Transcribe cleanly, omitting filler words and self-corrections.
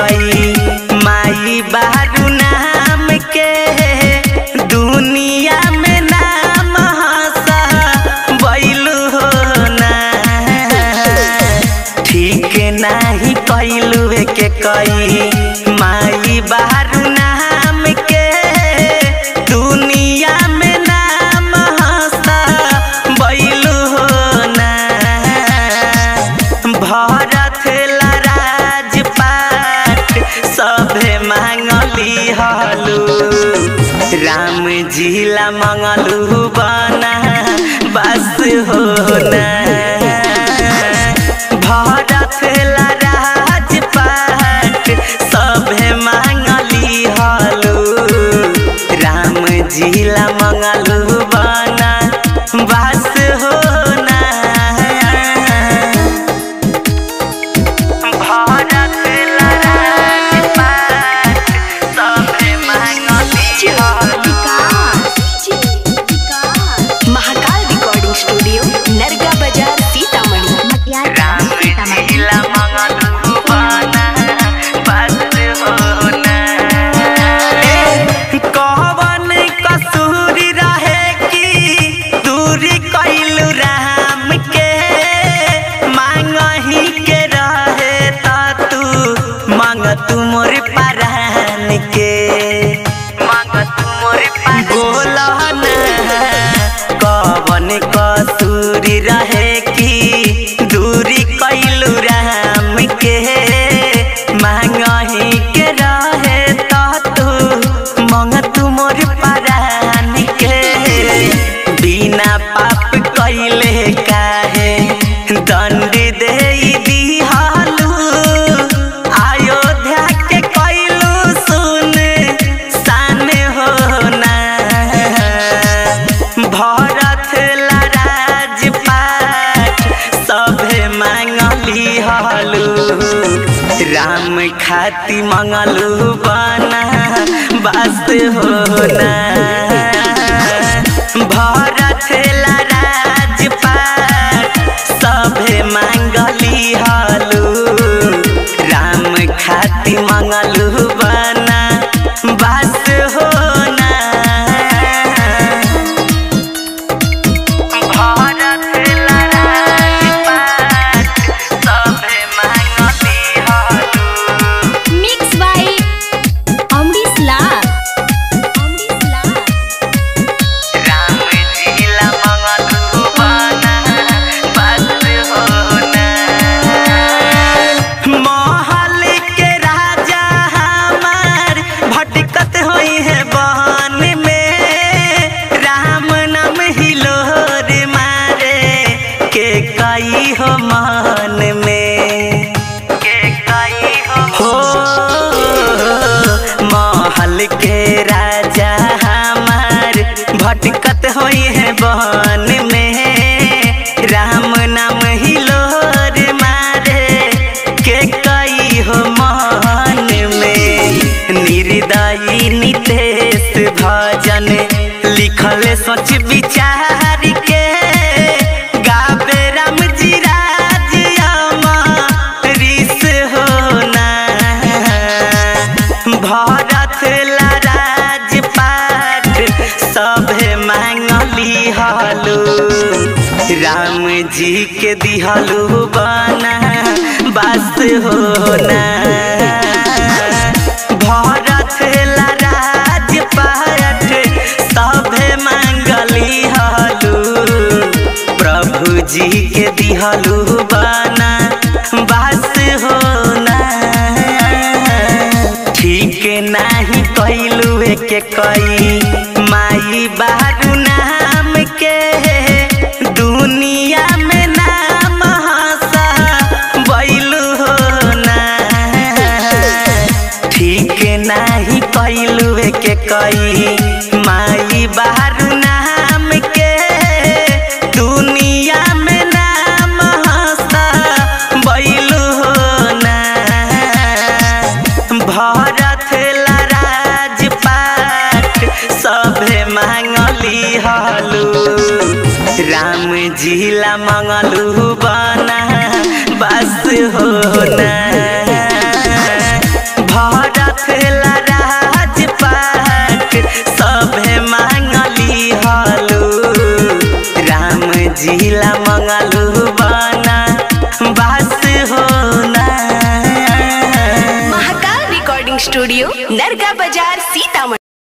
कई माई बारू नाम के दुनिया में नाम हंसा बैलू हो ना। ठीक नहीं कैलू के कई माई बारू नाम के दुनिया में नाम हंसा बैलू हो ना। भरत राजपाट सभे मांगली हलू राम जिला मंगलू बना बस हो ना। भरत राजपाट सभे मांगली हलू राम जिला मंगलू बना बस हो ना। भरत राजपाट सभे मांगली हलू महाकाल रिकॉर्डिंग स्टूडियो नरगा बाजार सीतामढ़ी। राम जिला मंगलू बना बस हो ना। कवन कसूर रहे कि दूरी कैलू राम के मांगही के रहे त तू मांग तू मोर परान के मांग तू मोर बोला ना। कवन कसूर रहे कि दूरी कैलू राम के मांगही के रहे त तू मांग तू मोर परान के। बिना पाप कैले काहे दंड दे दिहलू अयोध्या के कैलू सुन सान हो ना। भरत राजपाट सभे मांगली हलू राम खाती मंगलू बना बस हो ना। भरत राजपाट सभे मांगली हलू राम खाती मंगलू बना बस हो ना। भरत राजपाट सभे मांगली हलू मिक्स बाय अमरीश लाल। राम जिला मंगलू बना बस हो ना। महल के राजा हमार भटकत होई है बहन में राम नाम हिलोर मारे के कई हो मन में के कई हो। महल के राजा हमार भटकत होई है बहन में राम नाम हिलोर मारे के कई हो मन में। निर्दयी नितेश भजन लिखल सोच विचार के गावे राम जी राज अमरीश हो ना। भरत राजपाट सभे मांगली हलू राम जी के दिहलू बना बस हो ना। भरत राजपाट सभे मांगली हलू प्रभु जी के दिहलू बना बस हो ना। ठीक नहीं कैलू के कई माई बारू नाम के दुनिया में नाम हंसा बैलू हो ना। ठीक नहीं कैलू के कई माई बारू नाम के दुनिया में नाम हंसा बैलू हो ना। भरत राजपाट सभे मांगली हलू राम जिला मंगलू बना बस हो ना। जिला मंगलू बना बास होना। Mahakal recording studio Narga